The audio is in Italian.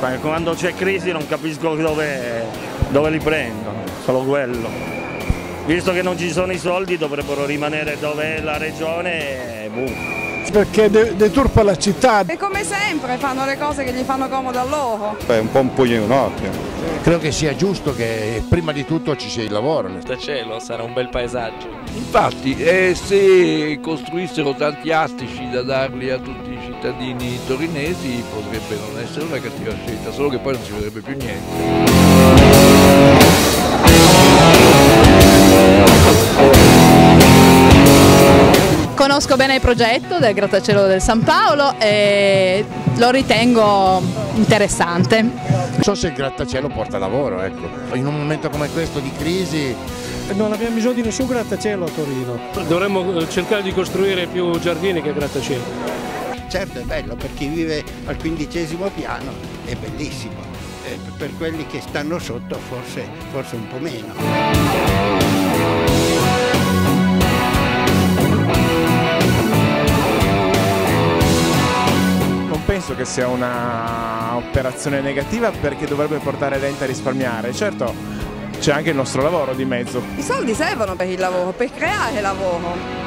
quando c'è crisi non capisco dove li prendono, solo quello. Visto che non ci sono i soldi dovrebbero rimanere dove è la regione, boom. Perché deturpa la città. E come sempre fanno le cose che gli fanno comodo a loro. È un po' un pugno in un occhio. Credo che sia giusto che prima di tutto ci sia il lavoro. Da cielo sarà un bel paesaggio. Infatti, se costruissero tanti astici da darli a tutti i cittadini torinesi potrebbe non essere una cattiva scelta, solo che poi non si vedrebbe più niente. Conosco bene il progetto del grattacielo del San Paolo e lo ritengo interessante. Non so se il grattacielo porta lavoro, ecco. In un momento come questo di crisi. Non abbiamo bisogno di nessun grattacielo a Torino. Dovremmo cercare di costruire più giardini che grattacieli. Certo è bello, per chi vive al 15° piano è bellissimo, per quelli che stanno sotto forse un po' meno. Penso che sia un'operazione negativa perché dovrebbe portare l'ente a risparmiare. Certo, c'è anche il nostro lavoro di mezzo. I soldi servono per il lavoro, per creare lavoro.